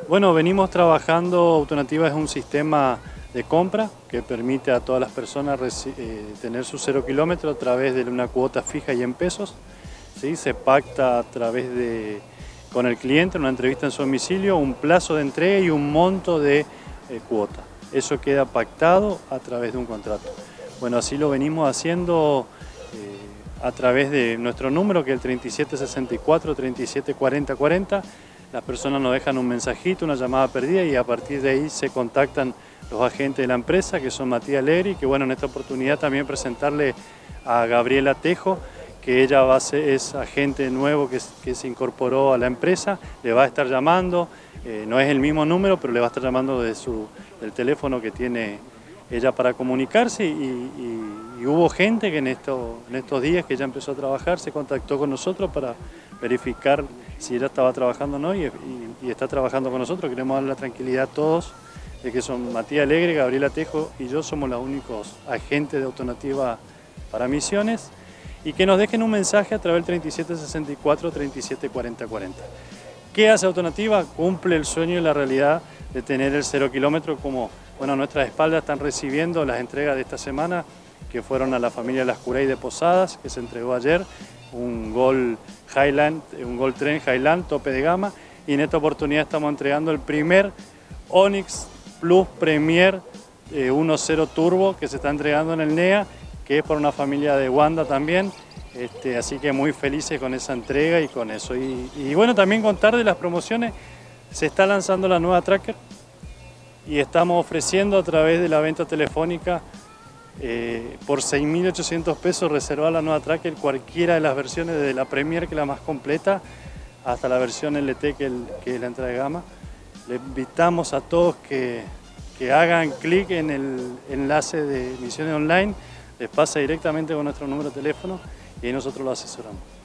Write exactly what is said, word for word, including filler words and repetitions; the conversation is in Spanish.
Bueno, venimos trabajando, Autonativa es un sistema de compra que permite a todas las personas eh, tener su cero kilómetro a través de una cuota fija y en pesos. ¿Sí? Se pacta a través de, con el cliente, en una entrevista en su domicilio, un plazo de entrega y un monto de eh, cuota. Eso queda pactado a través de un contrato. Bueno, así lo venimos haciendo eh, a través de nuestro número, que es el treinta y siete sesenta y cuatro, treinta y siete cuarenta cuarenta. Las personas nos dejan un mensajito, una llamada perdida y a partir de ahí se contactan los agentes de la empresa, que son Matías Alegre, y que bueno, en esta oportunidad también presentarle a Gabriela Tejo, que ella va a ser, es agente nuevo que, que se incorporó a la empresa, le va a estar llamando, eh, no es el mismo número, pero le va a estar llamando de su, del teléfono que tiene ella para comunicarse y, y, y hubo gente que en, esto, en estos días que ella empezó a trabajar se contactó con nosotros para verificar si ella estaba trabajando o no y, y, y está trabajando con nosotros. Queremos dar la tranquilidad a todos de que son Matías Alegre, Gabriela Tejo y yo somos los únicos agentes de Autonativa para Misiones y que nos dejen un mensaje a través del treinta y siete sesenta y cuatro, treinta y siete cuarenta cuarenta. ¿Qué hace Autonativa? Cumple el sueño y la realidad de tener el cero kilómetro como, bueno, a nuestras espaldas están recibiendo las entregas de esta semana que fueron a la familia Lascurey de Posadas, que se entregó ayer, un Gol Highland, un Gol Tren Highland tope de gama, y en esta oportunidad estamos entregando el primer Onix Plus Premier eh, uno punto cero Turbo que se está entregando en el N E A, que es para una familia de Wanda también, este, así que muy felices con esa entrega y con eso. Y, y bueno, también contar de las promociones, se está lanzando la nueva Tracker y estamos ofreciendo a través de la venta telefónica Eh, por seis mil ochocientos pesos reservar la nueva Tracker, cualquiera de las versiones, desde la Premier, que es la más completa, hasta la versión L T, que, el, que es la entrada de gama. Le invitamos a todos que, que hagan clic en el enlace de Misiones Online, les pasa directamente con nuestro número de teléfono y ahí nosotros lo asesoramos.